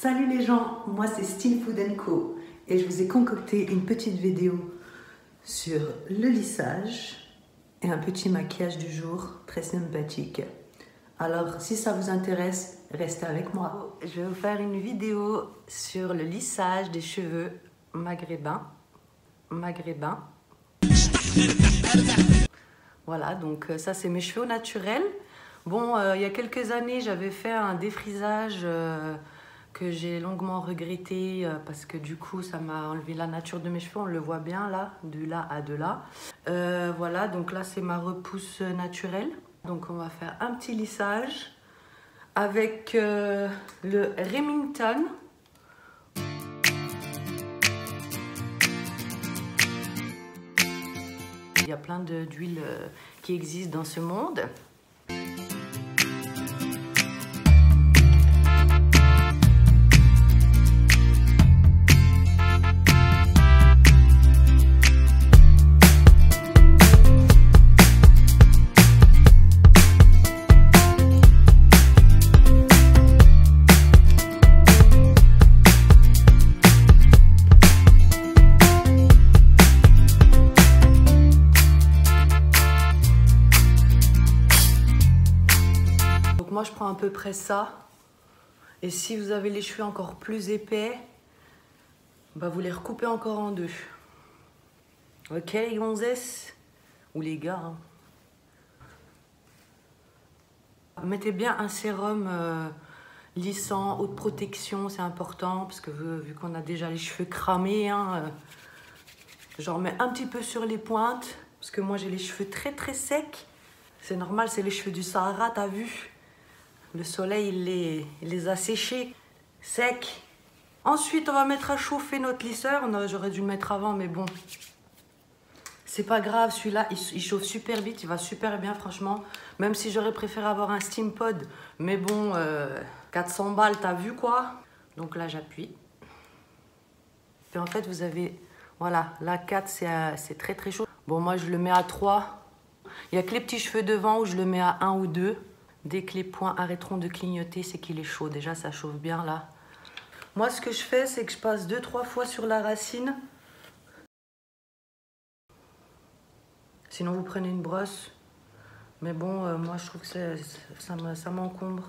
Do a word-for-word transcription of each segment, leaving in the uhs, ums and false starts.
Salut les gens, moi c'est Style Food and Co et je vous ai concocté une petite vidéo sur le lissage et un petit maquillage du jour très sympathique. Alors si ça vous intéresse, restez avec moi. Je vais vous faire une vidéo sur le lissage des cheveux maghrébins. Maghrébins. Voilà, donc ça c'est mes cheveux naturels. Bon, euh, il y a quelques années, j'avais fait un défrisage euh, que j'ai longuement regretté euh, parce que du coup, ça m'a enlevé la nature de mes cheveux. On le voit bien là, de là à de là. Euh, voilà, donc là, c'est ma repousse naturelle. Donc, on va faire un petit lissage avec euh, le Remington. Il y a plein d'huiles euh, qui existent dans ce monde. Moi, je prends à peu près ça. Et si vous avez les cheveux encore plus épais, bah vous les recoupez encore en deux. Ok, les gonzesses ou les gars. Hein. Mettez bien un sérum euh, lissant, haute protection, c'est important parce que vu, vu qu'on a déjà les cheveux cramés, hein, euh, j'en mets un petit peu sur les pointes parce que moi j'ai les cheveux très très secs. C'est normal, c'est les cheveux du Sahara, t'as vu? Le soleil, il les, il les a séchés, secs. Ensuite, on va mettre à chauffer notre lisseur. J'aurais dû le mettre avant, mais bon. C'est pas grave, celui-là, il, il chauffe super vite. Il va super bien, franchement. Même si j'aurais préféré avoir un Steam Pod. Mais bon, euh, quatre cents balles, t'as vu quoi? Donc là, j'appuie. Puis en fait, vous avez... Voilà, là, quatre, c'est très très chaud. Bon, moi, je le mets à trois. Il n'y a que les petits cheveux devant où je le mets à un ou deux. Dès que les points arrêteront de clignoter, c'est qu'il est chaud. Déjà, ça chauffe bien là. Moi, ce que je fais, c'est que je passe deux, trois fois sur la racine. Sinon, vous prenez une brosse. Mais bon, euh, moi, je trouve que ça m'encombre.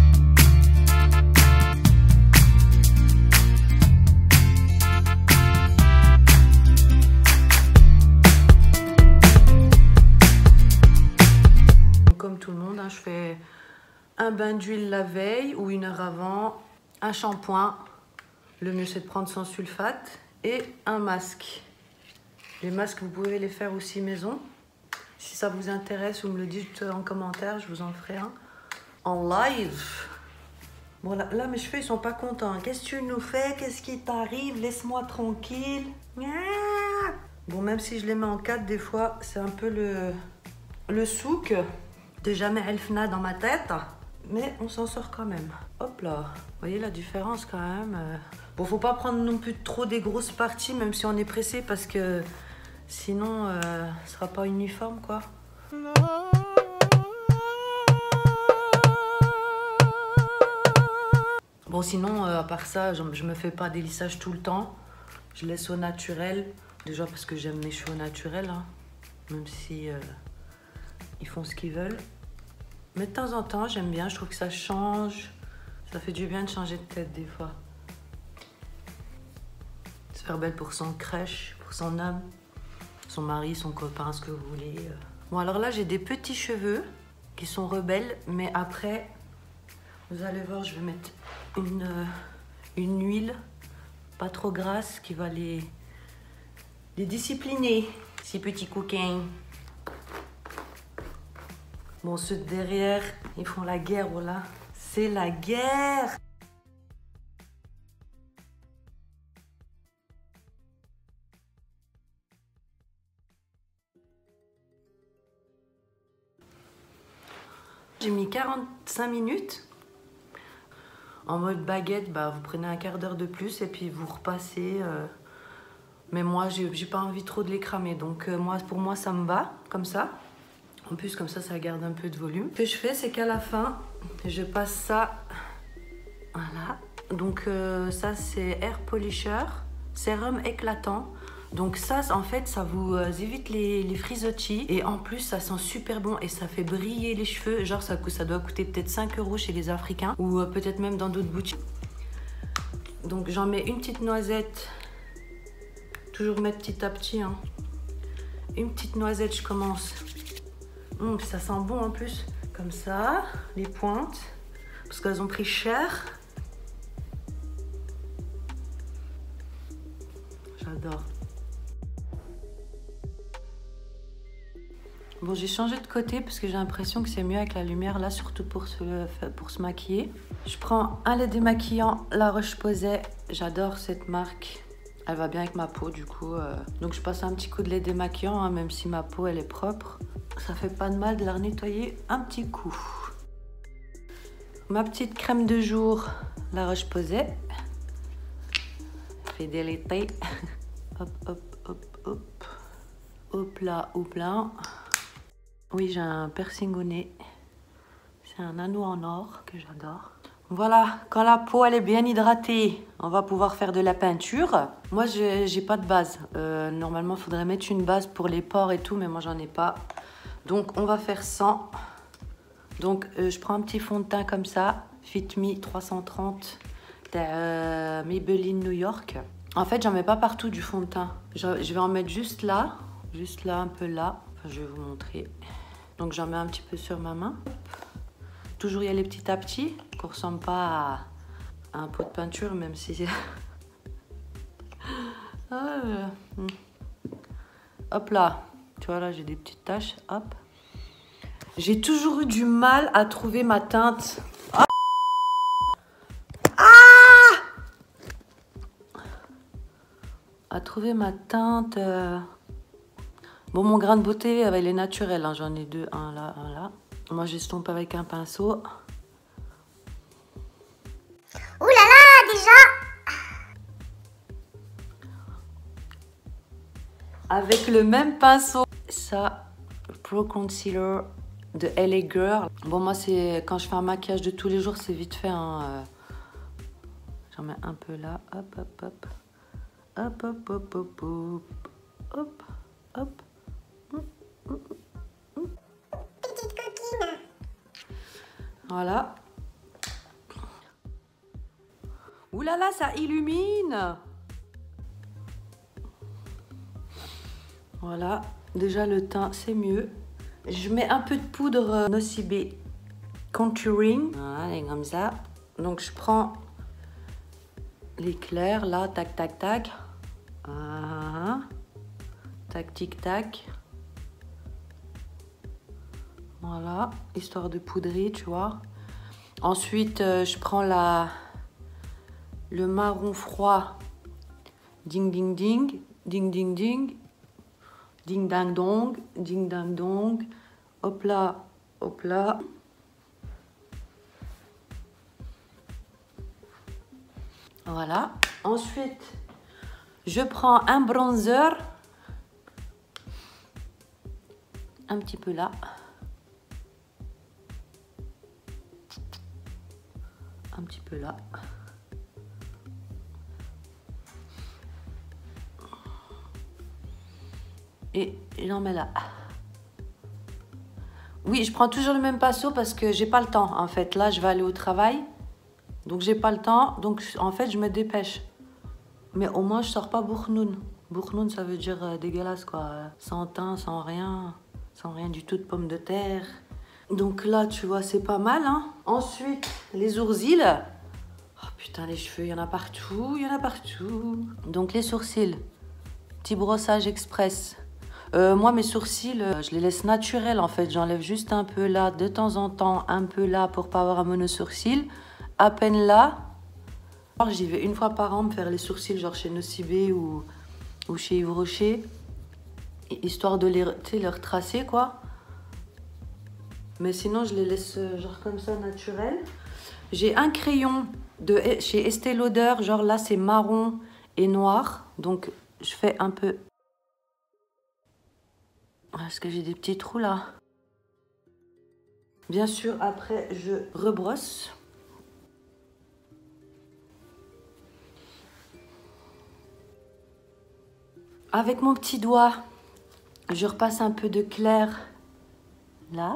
Comme tout le monde, hein, je fais un bain d'huile la veille ou une heure avant, un shampoing, le mieux c'est de prendre sans sulfate, et un masque. Les masques, vous pouvez les faire aussi maison. Si ça vous intéresse, vous me le dites en commentaire, je vous en ferai un en live. Bon, là, là mes cheveux ils sont pas contents. Qu'est-ce que tu nous fais? Qu'est-ce qui t'arrive? Laisse-moi tranquille. Bon, même si je les mets en quatre, des fois, c'est un peu le, le souk de jamais Elfna dans ma tête, mais on s'en sort quand même. Hop là, vous voyez la différence quand même. Bon, faut pas prendre non plus trop des grosses parties, même si on est pressé, parce que sinon, euh, ce sera pas uniforme, quoi. Bon, sinon, euh, à part ça, je, je me fais pas des lissages tout le temps. Je laisse au naturel, déjà parce que j'aime mes cheveux naturels, hein, même si euh, ils font ce qu'ils veulent. Mais de temps en temps, j'aime bien, je trouve que ça change. Ça fait du bien de changer de tête des fois. Se faire belle pour son crush, pour son homme, son mari, son copain, ce que vous voulez. Bon, alors là, j'ai des petits cheveux qui sont rebelles, mais après, vous allez voir, je vais mettre une, euh, une huile pas trop grasse qui va les, les discipliner, ces petits coquins. Bon, ceux de derrière, ils font la guerre, voilà. C'est la guerre! J'ai mis quarante-cinq minutes. En mode baguette, bah, vous prenez un quart d'heure de plus et puis vous repassez. Euh... Mais moi, j'ai pas envie trop de les cramer. Donc euh, moi, pour moi, ça me va, comme ça. En plus, comme ça, ça garde un peu de volume. Ce que je fais, c'est qu'à la fin, je passe ça, voilà, Donc euh, ça c'est Air Polisher, sérum éclatant. Donc ça, en fait, ça vous euh, évite les, les frisottis. Et en plus, ça sent super bon et ça fait briller les cheveux. Genre, ça, ça doit coûter peut-être cinq euros chez les Africains. Ou euh, peut-être même dans d'autres boutiques. Donc j'en mets une petite noisette. Toujours mettre petit à petit. Hein. Une petite noisette, je commence. Mmh, ça sent bon en plus. Comme ça, les pointes. Parce qu'elles ont pris cher. J'adore. Bon, j'ai changé de côté parce que j'ai l'impression que c'est mieux avec la lumière là, surtout pour se, pour se maquiller. Je prends un lait démaquillant, La Roche-Posay. J'adore cette marque. Elle va bien avec ma peau du coup. Euh... Donc je passe un petit coup de lait démaquillant, hein, même si ma peau elle est propre. Ça fait pas de mal de la nettoyer un petit coup. Ma petite crème de jour, La Roche-Posay. Fidélité. Hop, hop, hop, hop. Hop là, hop là. Oui, j'ai un piercing au nez. C'est un anneau en or que j'adore. Voilà, quand la peau elle est bien hydratée, on va pouvoir faire de la peinture. Moi, j'ai pas de base. Euh, normalement, il faudrait mettre une base pour les pores et tout, mais moi, j'en ai pas. Donc, on va faire sans. Donc, euh, je prends un petit fond de teint comme ça. Fit Me trois cent trente de euh, Maybelline New York. En fait, j'en mets pas partout du fond de teint. Je, je vais en mettre juste là. Juste là, un peu là. Enfin, je vais vous montrer. Donc, j'en mets un petit peu sur ma main. Toujours y aller petit à petit, qu'on ne ressemble pas à un pot de peinture, même si... ah, euh... Hop là, tu vois là, j'ai des petites taches, hop. J'ai toujours eu du mal à trouver ma teinte. Ah, ah à trouver ma teinte. Euh... Bon, mon grain de beauté, il est naturel, hein. J'en ai deux, un là, un là. Moi, j'estompe avec un pinceau. Ouh là là, déjà! Avec le même pinceau. Ça, Pro Concealer de L A Girl. Bon, moi, c'est quand je fais un maquillage de tous les jours, c'est vite fait. Hein. J'en mets un peu là. Hop, hop, hop. Hop, hop, hop, hop, hop. Hop, hop. Petite coquine. Voilà. Ouh là là, ça illumine. Voilà. Déjà, le teint, c'est mieux. Je mets un peu de poudre Nocibé Contouring. Voilà, comme ça. Donc, je prends l'éclair, là, tac, tac, tac. Ah, tac, tic, tac. Voilà, histoire de poudrer, tu vois. Ensuite, euh, je prends la, le marron froid. Ding, ding, ding. Ding, ding, ding. Ding, dang, dong. Ding, dang, dong. Hop là, hop là. Voilà. Ensuite, je prends un bronzer. Un petit peu là. Un petit peu là. Et j'en mets là. Oui, je prends toujours le même pinceau parce que j'ai pas le temps. En fait, là, je vais aller au travail. Donc, j'ai pas le temps. Donc, en fait, je me dépêche. Mais au moins, je sors pas bourgnoun. Bourgnoun, ça veut dire euh, dégueulasse, quoi. Sans teint, sans rien. Sans rien du tout de pommes de terre. Donc là, tu vois, c'est pas mal, hein. Ensuite, les sourcils. Oh putain, les cheveux, il y en a partout. Il y en a partout. Donc, les sourcils. Petit brossage express. Euh, moi, mes sourcils, euh, je les laisse naturels, en fait. J'enlève juste un peu là, de temps en temps, un peu là pour pas avoir un mono-sourcil. À peine là. J'y vais une fois par an me faire les sourcils, genre chez Nocibé ou, ou chez Yves Rocher. Histoire de les, les retracer, quoi. Mais sinon, je les laisse genre comme ça, naturels. J'ai un crayon de chez Estée Lauder, genre là, c'est marron et noir. Donc, je fais un peu... Est-ce que j'ai des petits trous, là? Bien sûr, après, je rebrosse. Avec mon petit doigt, je repasse un peu de clair là.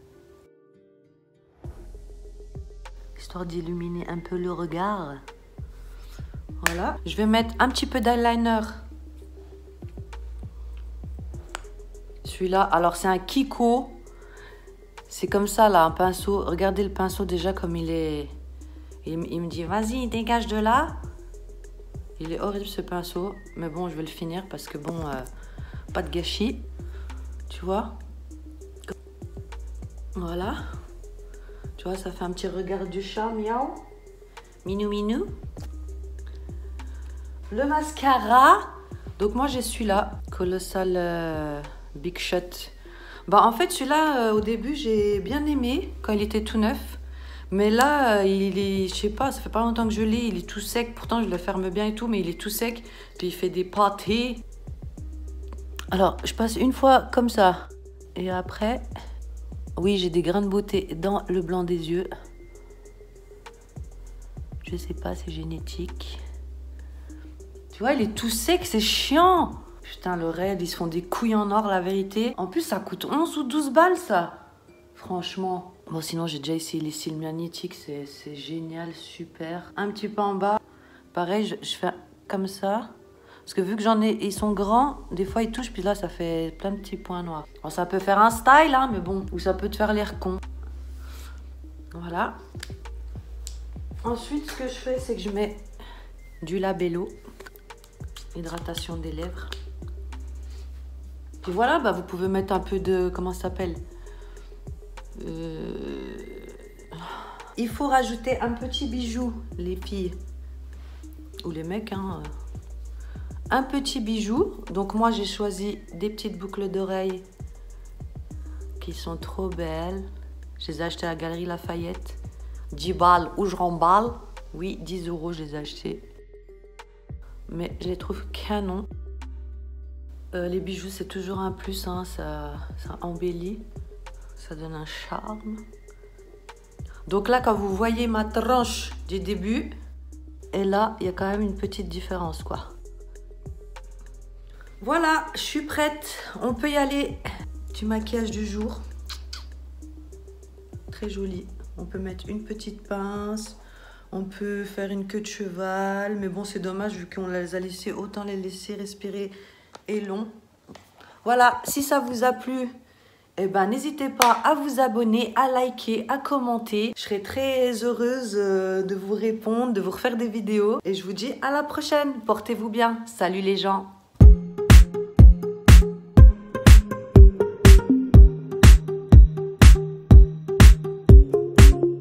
Histoire d'illuminer un peu le regard. Voilà. Je vais mettre un petit peu d'eyeliner. Celui-là, alors c'est un Kiko. C'est comme ça là, un pinceau. Regardez le pinceau déjà comme il est. Il, il me dit, vas-y, dégage de là. Il est horrible ce pinceau. Mais bon, je vais le finir parce que bon, euh, pas de gâchis. Tu vois? Voilà. Tu vois, ça fait un petit regard du chat, miaou. Minou, minou. Le mascara. Donc moi, j'ai celui-là. Colossal euh, Big Shot. Bah en fait, celui-là, euh, au début, j'ai bien aimé quand il était tout neuf. Mais là, euh, il est, je sais pas, ça fait pas longtemps que je l'ai. Il est tout sec. Pourtant, je le ferme bien et tout, mais il est tout sec. Puis il fait des pâtés. Alors, je passe une fois comme ça. Et après... Oui, j'ai des grains de beauté dans le blanc des yeux. Je sais pas, c'est génétique. Tu vois, il est tout sec, c'est chiant. Putain, le raid, ils se font des couilles en or, la vérité. En plus, ça coûte onze ou douze balles, ça. Franchement. Bon, sinon, j'ai déjà essayé les cils magnétiques. C'est génial, super. Un petit peu en bas. Pareil, je, je fais comme ça. Parce que vu que j'en ai, ils sont grands, des fois ils touchent, puis là ça fait plein de petits points noirs. Alors, ça peut faire un style, hein, mais bon, ou ça peut te faire l'air con. Voilà. Ensuite, ce que je fais, c'est que je mets du Labello, hydratation des lèvres. Puis voilà, bah, vous pouvez mettre un peu de, comment ça s'appelle euh... Il faut rajouter un petit bijou, les filles. Ou les mecs, hein. Un petit bijou. Donc moi j'ai choisi des petites boucles d'oreilles qui sont trop belles. Je les ai achetées à la Galerie Lafayette. dix balles ou je remballe. Oui, dix euros je les ai achetées. Mais je les trouve canon. Euh, les bijoux c'est toujours un plus, hein, ça, ça embellit. Ça donne un charme. Donc là quand vous voyez ma tranche du début, et là il y a quand même une petite différence quoi. Voilà, je suis prête. On peut y aller. Du maquillage du jour. Très joli. On peut mettre une petite pince. On peut faire une queue de cheval. Mais bon, c'est dommage vu qu'on les a laissés. Autant les laisser respirer et long. Voilà, si ça vous a plu, eh ben, n'hésitez pas à vous abonner, à liker, à commenter. Je serai très heureuse de vous répondre, de vous refaire des vidéos. Et je vous dis à la prochaine. Portez-vous bien. Salut les gens.